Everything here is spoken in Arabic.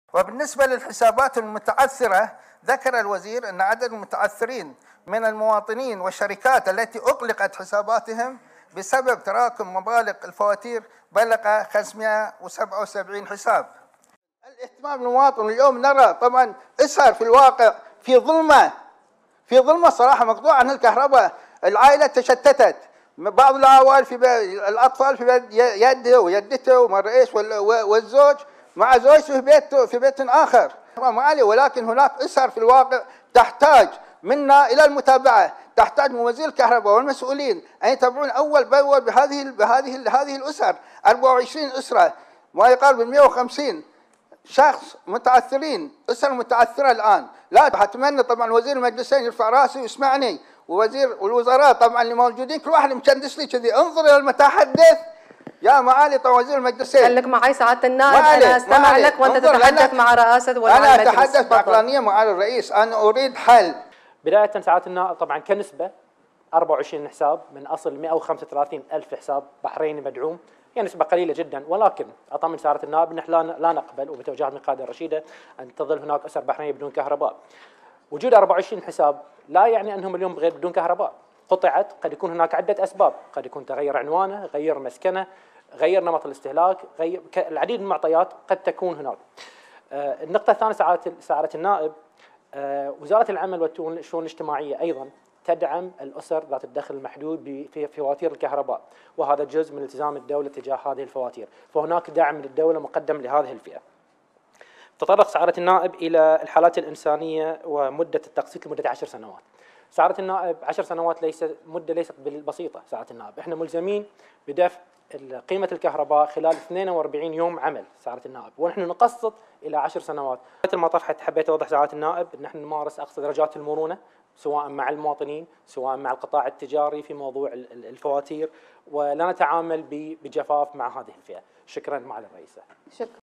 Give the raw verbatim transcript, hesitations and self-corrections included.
وبالنسبة للحسابات المتعثرة، ذكر الوزير أن عدد المتعثرين من المواطنين والشركات التي أغلقت حساباتهم بسبب تراكم مبالغ الفواتير بلغ خمسمائة وسبعة وسبعين حساب. الاهتمام بالمواطن اليوم نرى طبعا اسهر في الواقع في ظلمة في ظلمة صراحة، مقطوع عن الكهرباء، العائلة تشتتت، بعض العوائل في الأطفال في بيت يده ويدته ومرئيس والزوج مع زوجته في بيت في بيت آخر. معالي، ولكن هناك اسهر في الواقع تحتاج منا إلى المتابعة، تحتاج من وزير الكهرباء والمسؤولين أن يتابعون أول بأول بهذه بهذه هذه الأسر، أربعة وعشرين أسرة ما يقارب مئة وخمسين شخص متعثرين، أسر متعثرة الآن. لا، أتمنى طبعا وزير المجلسين يرفع راسه ويسمعني، ووزير والوزراء طبعا اللي موجودين كل واحد مكندس لي كذي، انظر إلى المتحدث يا معالي طبعا وزير المجلسين. خليك معي سعادة النائب، أنا أستمع لك وأنت تتحدث مع رئاسة ومع أنا المجلس. أتحدث بعقلانية معالي الرئيس، أنا أريد حل. بداية سعادة النائب، طبعا كنسبة أربعة وعشرين حساب من أصل مئة وخمسة وثلاثين ألف حساب بحريني مدعوم هي نسبة قليلة جدا، ولكن أطمن سعادة النائب نحن لا نقبل وبتوجيهات من القيادة الرشيدة أن تظل هناك أسر بحرينية بدون كهرباء. وجود أربعة وعشرين حساب لا يعني أنهم اليوم غير بدون كهرباء، قطعت قد يكون هناك عدة أسباب، قد يكون تغير عنوانه، غير مسكنه، غير نمط الاستهلاك، غير العديد من المعطيات قد تكون هناك. آه النقطة الثانية سعادة سعادة النائب، آه وزارة العمل والشؤون الاجتماعية أيضا تدعم الأسر ذات الدخل المحدود في فواتير الكهرباء، وهذا جزء من التزام الدولة تجاه هذه الفواتير، فهناك دعم من الدولة مقدم لهذه الفئة. تطرق سعادة النائب إلى الحالات الإنسانية ومدة التقسيط لمدة عشر سنوات. سعادة النائب عشر سنوات ليس مدة ليست بسيطة سعادة النائب، احنا ملزمين بدفع قيمة الكهرباء خلال اثنين وأربعين يوم عمل سعادة النائب، ونحن نقسط إلى عشر سنوات. مثل ما طرحت حبيت أوضح سعادة النائب أن نحن نمارس أقصى درجات المرونة سواء مع المواطنين سواء مع القطاع التجاري في موضوع الفواتير، ولا نتعامل بجفاف مع هذه الفئة. شكرا معالي الرئيسة. شكرا.